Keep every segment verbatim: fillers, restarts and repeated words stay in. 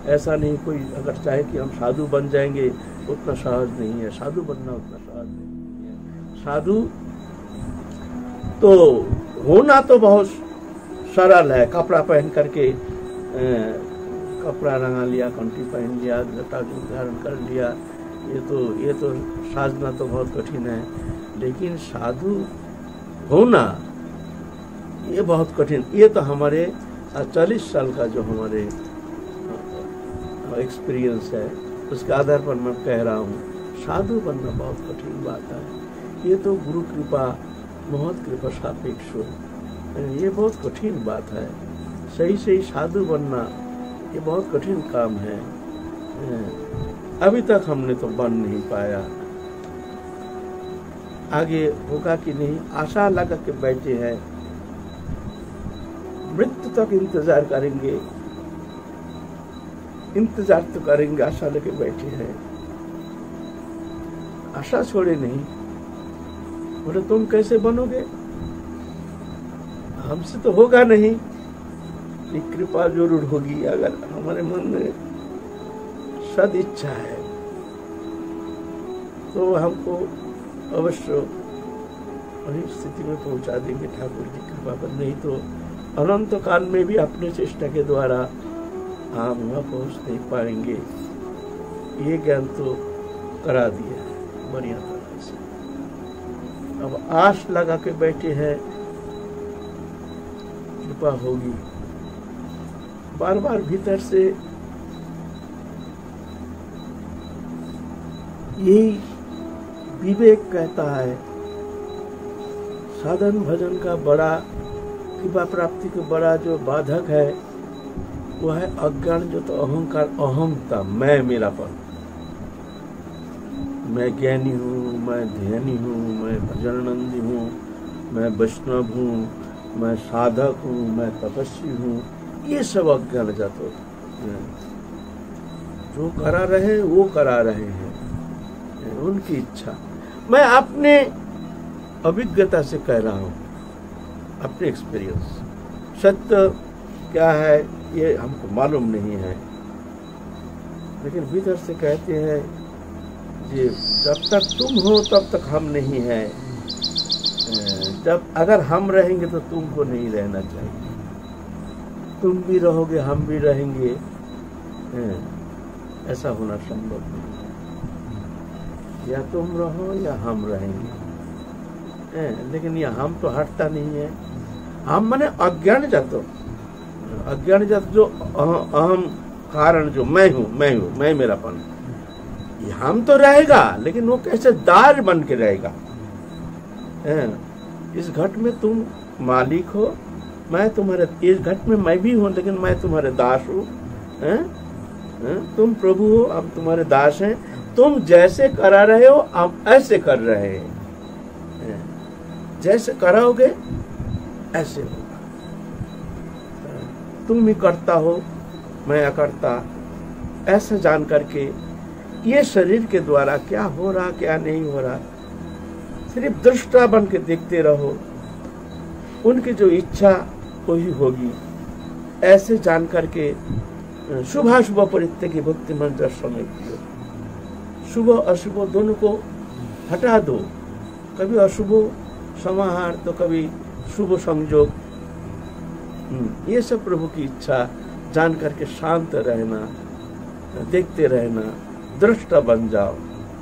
ऐसा नहीं कोई अगर चाहे कि हम साधु बन जाएंगे, उतना सहज नहीं है। साधु बनना उतना सहज नहीं है। साधु तो होना तो बहुत सरल है। कपड़ा पहन करके ए, कपड़ा रंगा लिया, कंठी पहन लिया, जटा धारण कर लिया, ये तो ये तो साधना तो बहुत कठिन है। लेकिन साधु होना ये बहुत कठिन। ये तो हमारे चालीस साल का जो हमारे एक्सपीरियंस है उसके आधार पर मैं कह रहा हूँ, साधु बनना बहुत कठिन बात है। ये तो गुरु कृपा, बहुत कृपा सापेक्ष हो, ये बहुत कठिन बात है। सही सही साधु बनना ये बहुत कठिन काम है। अभी तक हमने तो बन नहीं पाया। आगे होगा कि नहीं, आशा लगा के बैठे हैं, मृत्यु तक इंतजार करेंगे, इंतजार तो करेंगे, आशा लेके बैठे हैं। आशा छोड़े नहीं। बोले तुम कैसे बनोगे, हमसे तो होगा नहीं। कृपा जरूर होगी अगर हमारे मन में सद इच्छा है तो हमको अवश्य वही स्थिति में पहुंचा देंगे ठाकुर जी कृपा पर। नहीं तो अनंत काल में भी अपने चेष्टा के द्वारा हम वहां पहुंच नहीं पाएंगे। ये ज्ञान तो करा दिया है बढ़िया तरह से। अब आस लगा के बैठे हैं, कृपा होगी। बार बार भीतर से यही विवेक कहता है, साधन भजन का बड़ा, कृपा प्राप्ति का बड़ा जो बाधक है वो है अज्ञान, जो तो अहंकार, अहमता, मैं मेरापन। मैं ज्ञानी हूँ, मैं ध्यानी हूँ, मैं भजनानंदी हूँ, मैं वैष्णव हूँ, मैं साधक हूँ, मैं तपस्वी हूँ। ये सब अज्ञान जात हो। जो करा रहे वो करा रहे हैं, उनकी इच्छा। मैं अपने अभिज्ञता से कह रहा हूँ, अपने एक्सपीरियंस। सत्य क्या है ये हमको मालूम नहीं है, लेकिन भीतर से कहते हैं कि जब तक तुम हो तब तक हम नहीं है। जब अगर हम रहेंगे तो तुमको नहीं रहना चाहिए। तुम भी रहोगे, हम भी रहेंगे, ऐसा होना संभव नहीं है। या तुम रहो या हम रहेंगे, लेकिन ये हम तो हटता नहीं है। हम माने अज्ञान जातो, अज्ञान जात जो अहम कारण, जो मैं हूँ, मैं हूँ, मैं मेरापन, ये हम तो रहेगा, लेकिन वो कैसे दार बन के रहेगा। इस घट में तुम मालिक हो, मैं तुम्हारे, इस घट में मैं भी हूं, लेकिन मैं तुम्हारे दास हूँ। तुम प्रभु हो, हम तुम्हारे दास हैं। तुम जैसे करा रहे हो हम ऐसे कर रहे हैं। जैसे कराओगे ऐसे होगा। तुम ही करता हो, मैं अकर्ता, ऐसा जान करके ये शरीर के द्वारा क्या हो रहा क्या नहीं हो रहा, सिर्फ दृष्टा बन के देखते रहो। उनकी जो इच्छा वही होगी, ऐसे जान करके शुभाशुभ परित्यागी भक्ति मंत्र समय दियो। शुभ अशुभ दोनों को हटा दो, कभी अशुभ समाहार तो कभी शुभ संयोग। ये सब प्रभु की इच्छा जान करके शांत रहना, देखते रहना, दृष्टा बन जाओ।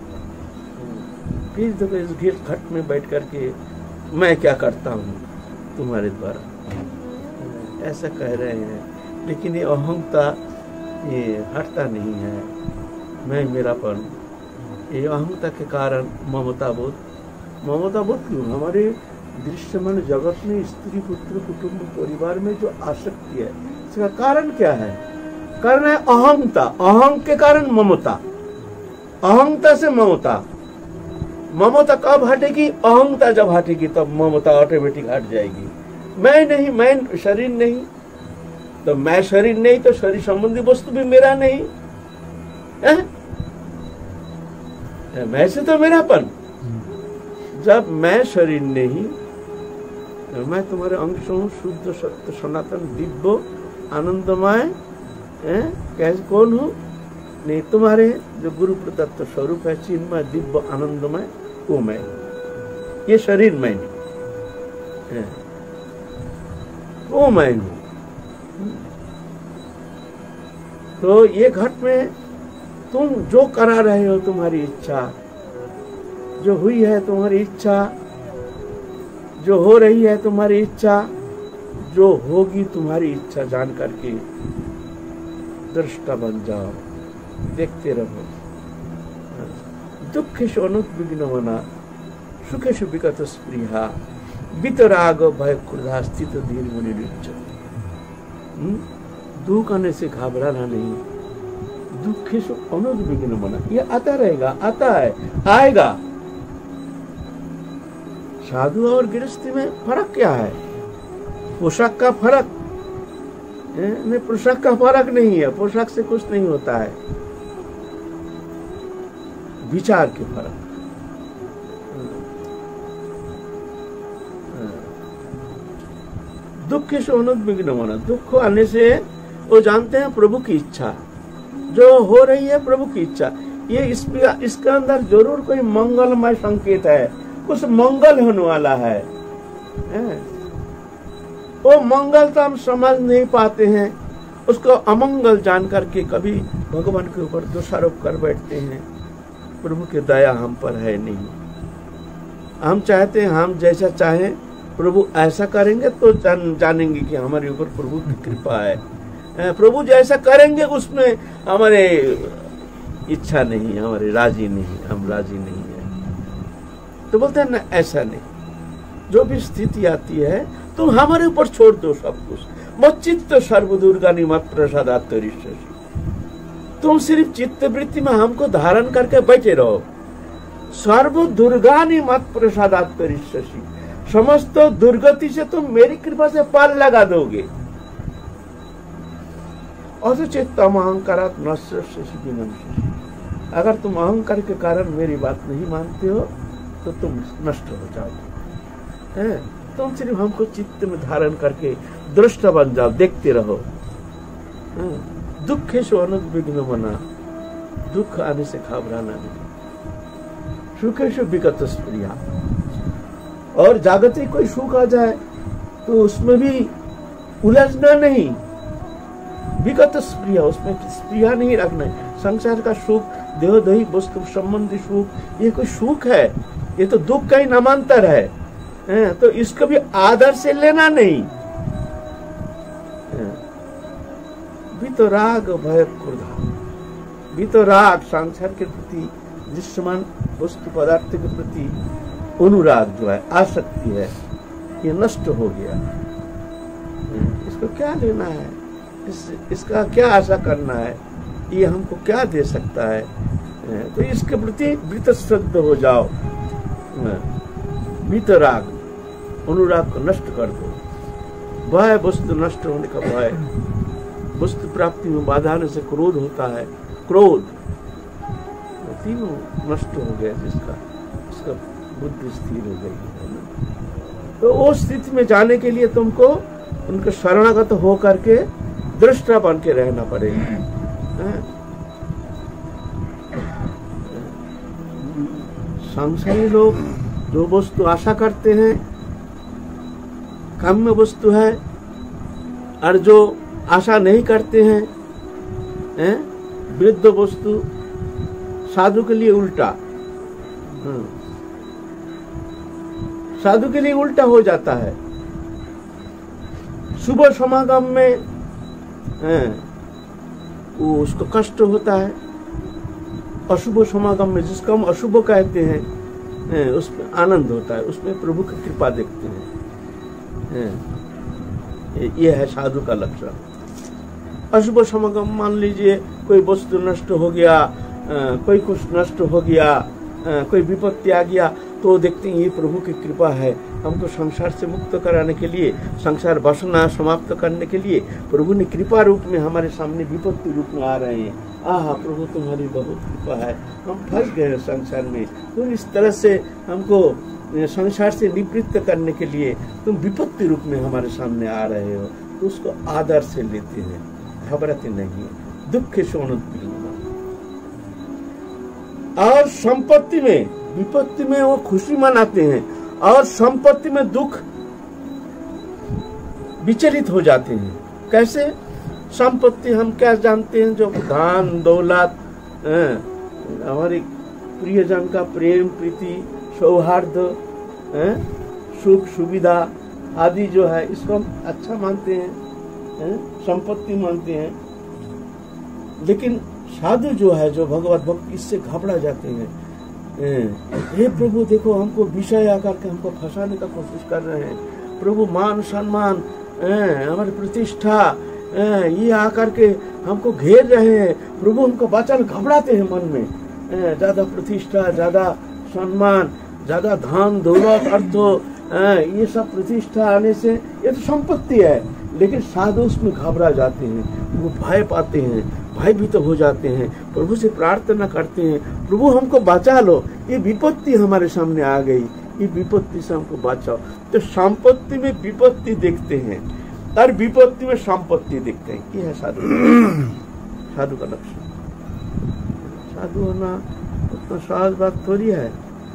फिर देखो इस घिर घट में बैठ करके मैं क्या करता हूँ तुम्हारे द्वारा, ऐसा कह रहे हैं। लेकिन ये अहंता ये हटता नहीं है, मैं मेरापन। ये अहंता के कारण ममता बोध, ममता बोध क्यों? हमारे दृश्यमान जगत में स्त्री पुत्र कुटुंब परिवार में जो आसक्ति है, इसका कारण क्या है? कारण है अहंता। अहंग के कारण ममता, अहंता से ममता। ममता कब हटेगी? अहंता जब हटेगी तब ममता ऑटोमेटिक हट जाएगी। मैं नहीं, मैं शरीर नहीं, तो मैं शरीर नहीं तो शरीर संबंधी वस्तु भी मेरा नहीं है? मैं से तो मेरापन। जब मैं शरीर नहीं, मैं तुम्हारे अंश हूं, शुद्ध सत्य सनातन दिव्य आनंदमय कैसे कौन हूँ? नहीं, तुम्हारे जो गुरु प्रदत्त स्वरूप है, चिन्मय दिव्य आनंदमय, वो मैं, ये शरीर मैं नहीं, वो मैं हूँ। तो ये घट में तुम जो करा रहे हो, तुम्हारी इच्छा जो हुई है, तुम्हारी इच्छा जो हो रही है, तुम्हारी इच्छा जो होगी, तुम्हारी इच्छा जान करके दृष्टा बन जाओ, देखते रहो। दुखेषु अनुद्विग्न मना सुखेषु विगत स्पृहा वितराग भय क्रोधा स्थित धीर मुनि उच्चते। दुख आने से घबराना नहीं, दुखेषु अनुद्विग्न मना, ये आता रहेगा, आता है, आएगा। साधु और गृहस्थी में फर्क क्या है? पोशाक का फर्क नहीं, पोशाक का फर्क नहीं है, पोशाक से कुछ नहीं होता है, विचार के फर्क। दुख से अनुद्विग्न होना, दुख आने से वो जानते हैं प्रभु की इच्छा जो हो रही है, प्रभु की इच्छा। ये इस, इसके अंदर जरूर कोई मंगलमय संकेत है, कुछ मंगल होने वाला है, है? वो मंगल तो हम समझ नहीं पाते हैं, उसको अमंगल जान करके कभी भगवान के ऊपर दोषारोप कर बैठते हैं। प्रभु की दया हम पर है नहीं, हम चाहते हैं हम जैसा चाहें प्रभु ऐसा करेंगे तो जान, जानेंगे कि हमारे ऊपर प्रभु की कृपा है। प्रभु जैसा करेंगे उसमें हमारे इच्छा नहीं, हमारे राजी नहीं, हम राजी नहीं है। तो बोलते हैं ना, ऐसा नहीं, जो भी स्थिति आती है तुम हमारे ऊपर छोड़ दो सब कुछ। मच्चित्त सर्व दुर्गानी मत प्रसादात् तरिष्यसि, तुम सिर्फ चित्त वृत्ति में हमको धारण करके बैठे रहो। सर्व दुर्गानी मत प्रसादात् तरिष्यसि, समस्त दुर्गति से तुम मेरी कृपा से पार लगा दोगे। अथचेत् अहंकारात् नश्यसि विनश्यसि, अगर तुम अहंकार के कारण मेरी बात नहीं मानते हो तो तुम नष्ट हो जाओगे। है? तुम सिर्फ हमको चित्त में धारण करके दृष्टा बन जाओ, देखते रहो। दुखेषु अनुद्विग्न मना, दुख आने से घबराना नहीं। सुखेषु विगत स्पृहा, और जागतिक कोई सुख आ जाए तो उसमें भी उलझना नहीं। विगत स्पृहा, उसमें स्पृहा नहीं रखना है। संसार का सुख, देहोदही वस्तु संबंधी सुख, ये कोई सुख है? ये तो दुख का ही नामांतर है, है? तो इसको भी आदर से लेना नहीं। वितराग भय क्रोधा, वितराग संसार के प्रति, दृश्यमान वस्तु पदार्थ के प्रति अनुराग जो है, आसक्ति है, ये नष्ट हो गया। इसको क्या लेना है? इस, इसका क्या आशा करना है? ये हमको क्या दे सकता है? तो इसके प्रति वृतश्रद्ध हो जाओ। वितराग, अनुराग को नष्ट कर दो। भय, वस्तु नष्ट होने का भय, वस्तु प्राप्ति में बाधा आने से क्रोध होता है, क्रोध, तीनों नष्ट हो गया जिसका, उसका बुद्धि स्थिर हो गई है। तो वो स्थिति में जाने के लिए तुमको उनके शरणागत हो करके दृष्टा बन के रहना पड़ेगा। संसारी लोग जो वस्तु आशा करते हैं काम्य वस्तु है, और जो आशा नहीं करते हैं, हैं? वृद्ध वस्तु, साधु के लिए उल्टा, साधु के लिए उल्टा हो जाता है। शुभ समागम में हैं, वो उसको कष्ट होता है, अशुभ समागम में, जिसको हम अशुभ कहते हैं, हैं उसमें आनंद होता है, उसमें प्रभु की कृपा देखते हैं। हैं ये है साधु का लक्षण। अशुभ समागम, मान लीजिए कोई वस्तु नष्ट हो गया, आ, कोई कुछ नष्ट हो गया, आ, कोई विपत्ति आ गया, तो देखते हैं ये प्रभु की कृपा है, हमको संसार से मुक्त कराने के लिए, संसार वासना समाप्त करने के लिए प्रभु ने कृपा रूप में हमारे सामने विपत्ति रूप में आ रहे हैं। आह प्रभु तुम्हारी बहुत कृपा है, हम फंस गए संसार में, तुम इस तरह से हमको संसार से निवृत्त करने के लिए तुम विपत्ति रूप में हमारे सामने आ रहे हो, तो उसको आदर से लेते हैं। घबराते नहीं, दुख से अनुद्विग्न। और संपत्ति में, विपत्ति में वो खुशी मनाते हैं, और संपत्ति में दुख विचलित हो जाते हैं। कैसे? संपत्ति हम क्या जानते हैं? जो धन दौलत, हमारे प्रियजन का प्रेम प्रीति सौहार्द, सुख सुविधा आदि जो है, इसको हम अच्छा मानते हैं, संपत्ति मानते हैं। लेकिन साधु जो है, जो भगवत भक्त, इससे घबरा जाते हैं। हे प्रभु देखो, हमको विषय आकर के हमको फंसाने का कोशिश कर रहे हैं। प्रभु मान सम्मान, हमारी प्रतिष्ठा, ये आकर के हमको घेर रहे हैं। प्रभु हमको बचाने, घबराते हैं मन में। ज्यादा प्रतिष्ठा, ज्यादा सम्मान, ज्यादा धन दौलत अर्थ, ये सब प्रतिष्ठा आने से ये तो संपत्ति है। लेकिन साधु उसमें घबरा जाते हैं, वो भय पाते हैं, भयभीत तो हो जाते हैं, प्रभु से प्रार्थना करते हैं, प्रभु हमको बचा लो, ये विपत्ति हमारे सामने आ गई, ये विपत्ति से हमको बचाओ। तो संपत्ति में विपत्ति देखते हैं और विपत्ति में संपत्ति देखते हैं। ये है साधु साधु का लक्षण। साधु होना उतना सहज बात थोड़ी है।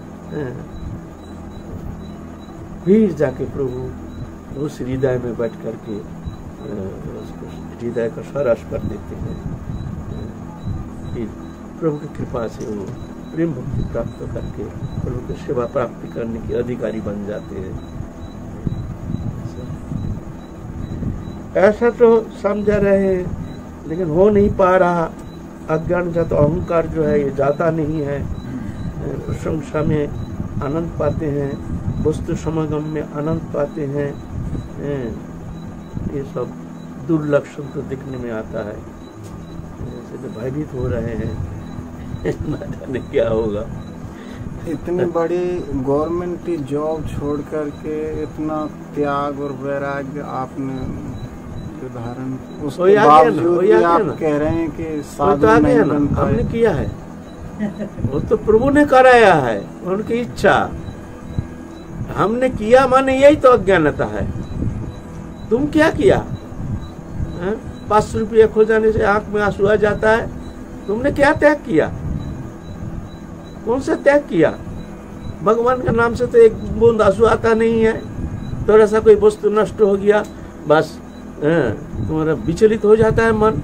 फिर जाके प्रभु उस हृदय में बैठ करके उसको हृदय का सरस कर देते हैं। फिर प्रभु की कृपा से वो प्रेम भक्ति प्राप्त करके प्रभु की सेवा प्राप्ति करने के अधिकारी बन जाते हैं। ऐसा तो समझा रहे हैं, लेकिन हो नहीं पा रहा। अज्ञान जात अहंकार जो है ये जाता नहीं है। प्रशंसा में आनंद पाते हैं, वस्तु समागम में आनंद पाते हैं। ये सब दुर्लक्षण तो दिखने में आता है। जैसे तो भयभीत हो रहे हैं, ना जाने क्या होगा। इतनी बड़ी गवर्नमेंट की जॉब छोड़ करके इतना त्याग और वैराग्य आपने उदाहरण, उसके बावजूद भी आप कह रहे हैं कि साधु नहीं बन पाए। हमने किया है, वो तो प्रभु ने कराया है, उनकी इच्छा। हमने किया माने यही तो अज्ञानता है। तुम क्या किया? पांच सौ रुपया खो जाने से आंख में आंसू आ जाता है। तुमने क्या त्याग किया? कौन सा त्याग किया? भगवान के नाम से तो एक बूंद आंसू आता नहीं है। थोड़ा सा कोई वस्तु नष्ट हो गया, बस तुम्हारा विचलित हो जाता है मन।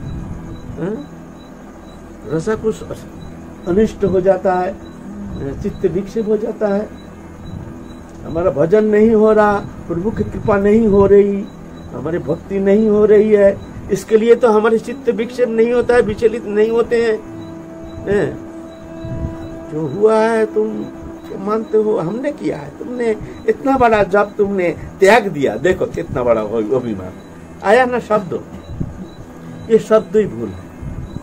रसा कुछ अनिष्ट हो जाता है, चित्त विक्षेप हो जाता है। हमारा भजन नहीं हो रहा, प्रभु की कृपा नहीं हो रही, हमारी भक्ति नहीं हो रही है। इसके लिए तो हमारे चित्त विक्षेप नहीं होता है, विचलित नहीं होते हैं। जो हुआ है तुम मानते हो, हमने किया है। तुमने इतना बड़ा जब तुमने त्याग दिया, देखो कितना बड़ा अभिमान आया ना शब्द। ये शब्द ही भूल है।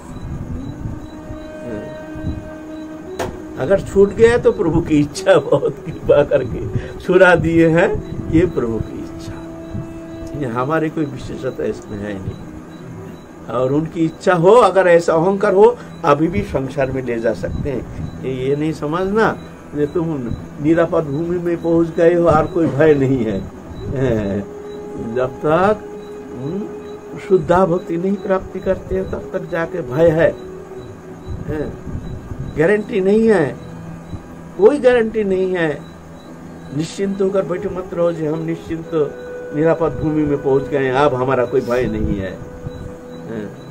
अगर छूट गया तो प्रभु की इच्छा, बहुत कृपा करके छुड़ा दिए हैं, ये प्रभु की इच्छा। ये हमारी कोई विशेषता इसमें है नहीं। और उनकी इच्छा हो, अगर ऐसा अहंकार हो, अभी भी संसार में ले जा सकते हैं। ये, ये नहीं समझना तुम निरापद भूमि में पहुंच गए हो और कोई भय नहीं है। जब तक शुद्धा भक्ति नहीं प्राप्ति करते हो, तब तक जाके भय है। गारंटी नहीं है, कोई गारंटी नहीं है। निश्चिंत होकर बैठे मत रहो जी हम निश्चिंत निरापद भूमि में पहुंच गए, अब हमारा कोई भय नहीं है।